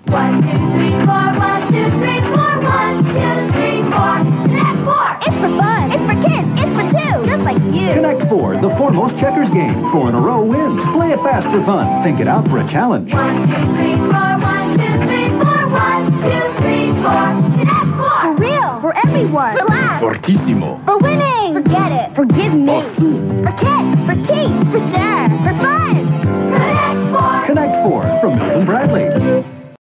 1, 2, 3, 4. 1, 2, 3, 4. 1, 2, 3, 4. Connect 4. It's for fun. It's for kids. It's for two. Just like you. Connect 4, the foremost checkers game. 4 in a row wins. Play it fast for fun. Think it out for a challenge. 1, 2, 3, 4. 1, 2, 3, 4. 1, 2, 3, 4. Connect 4. For real. For everyone. For laughs. Fortissimo. For winning. Forget it. Forgive me. For food. For kids. For keys. For sharing.